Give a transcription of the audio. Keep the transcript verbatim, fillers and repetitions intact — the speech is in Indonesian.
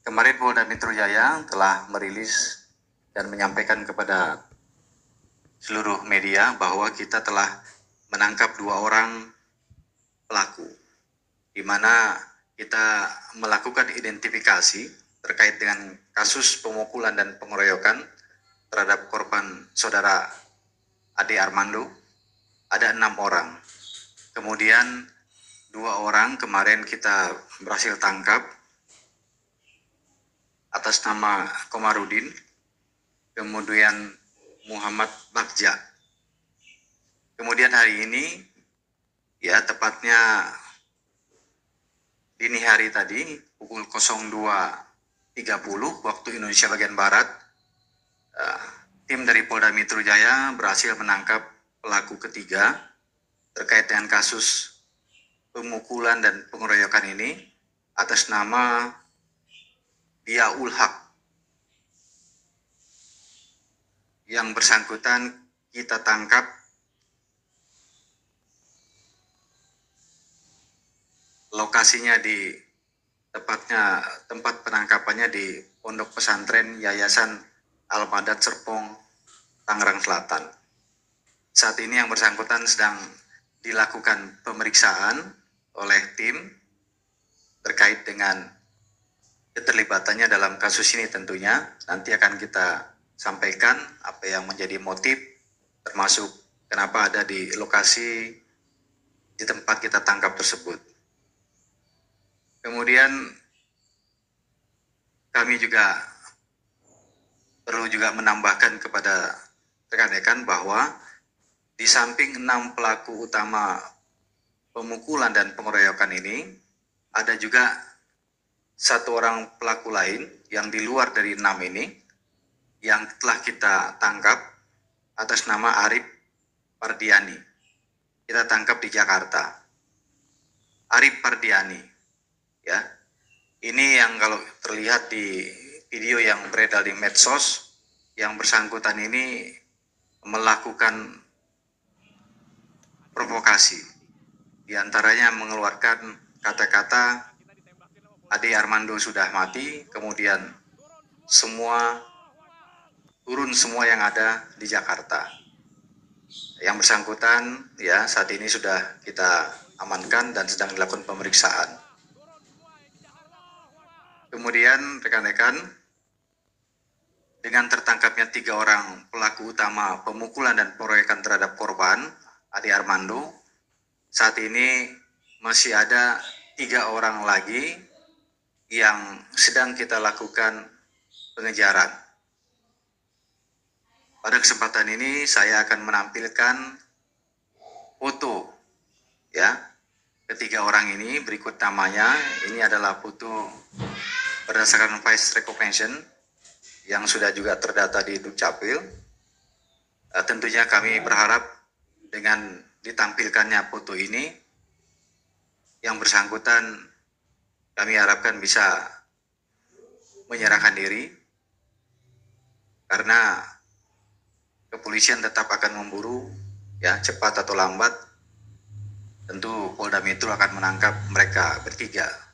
Kemarin Polda Metro Jaya telah merilis dan menyampaikan kepada seluruh media bahwa kita telah menangkap dua orang pelaku, di mana kita melakukan identifikasi terkait dengan kasus pemukulan dan pengeroyokan terhadap korban saudara Ade Armando. Ada enam orang. Kemudian dua orang kemarin kita berhasil tangkap atas nama Komarudin, kemudian Muhammad Bagja. Kemudian hari ini, ya tepatnya dini hari tadi, pukul nol dua tiga puluh waktu Indonesia bagian Barat, uh, tim dari Polda Metro Jaya berhasil menangkap pelaku ketiga terkait dengan kasus pemukulan dan pengeroyokan ini atas nama Diaul Haq. Yang bersangkutan kita tangkap lokasinya di tepatnya tempat penangkapannya di Pondok Pesantren Yayasan Al-Madad Serpong, Tangerang Selatan. Saat ini yang bersangkutan sedang dilakukan pemeriksaan oleh tim terkait dengan keterlibatannya dalam kasus ini. Tentunya nanti akan kita sampaikan apa yang menjadi motif, termasuk kenapa ada di lokasi di tempat kita tangkap tersebut. Kemudian kami juga perlu juga menambahkan kepada rekan-rekan bahwa di samping enam pelaku utama pemukulan dan pengeroyokan ini, ada juga satu orang pelaku lain yang di luar dari enam ini yang telah kita tangkap atas nama Arif Pardiani. Kita tangkap di Jakarta. Arif Pardiani, ya. Ini yang kalau terlihat di video yang beredar di medsos, yang bersangkutan ini melakukan provokasi. Di antaranya mengeluarkan kata-kata Ade Armando sudah mati, kemudian semua turun semua yang ada di Jakarta. Yang bersangkutan ya saat ini sudah kita amankan dan sedang dilakukan pemeriksaan. Kemudian rekan-rekan, dengan tertangkapnya tiga orang pelaku utama pemukulan dan pengeroyokan terhadap korban Ade Armando, saat ini masih ada tiga orang lagi yang sedang kita lakukan pengejaran. Pada kesempatan ini saya akan menampilkan foto ya ketiga orang ini. Berikut namanya. Ini adalah foto berdasarkan face recognition yang sudah juga terdata di Dukcapil. Uh, tentunya kami berharap dengan ditampilkannya foto ini, yang bersangkutan kami harapkan bisa menyerahkan diri, karena kepolisian tetap akan memburu, ya cepat atau lambat tentu Polda Metro akan menangkap mereka bertiga.